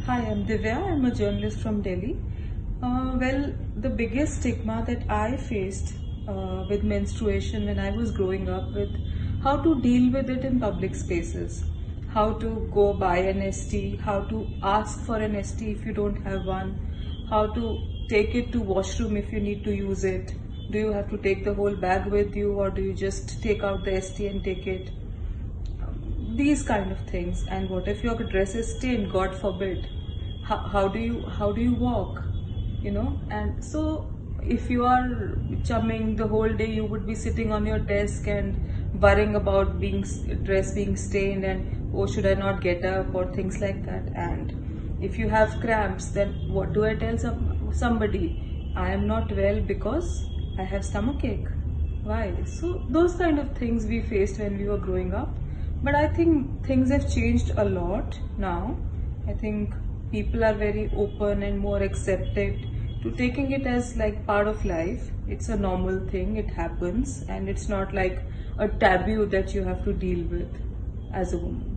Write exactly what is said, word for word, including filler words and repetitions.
Hi, I'm Divya. I'm a journalist from Delhi. Uh, well, the biggest stigma that I faced uh, with menstruation when I was growing up, with how to deal with it in public spaces, how to go buy an S T, how to ask for an S T if you don't have one, how to take it to washroom if you need to use it. Do you have to take the whole bag with you, or do you just take out the S T and take it? These kind of things. And what if your dress is stained, god forbid? How, how do you how do you walk, you know? And so if you are chumming the whole day, you would be sitting on your desk and worrying about being dress being stained, and oh, should I not get up, or things like that. And if you have cramps, then what do I tell some, somebody? I am not well because I have stomachache. Why? So those kind of things we faced when we were growing up. But I think things have changed a lot now. I think people are very open and more accepted to taking it as like part of life. It's a normal thing, it happens, and it's not like a taboo that you have to deal with as a woman.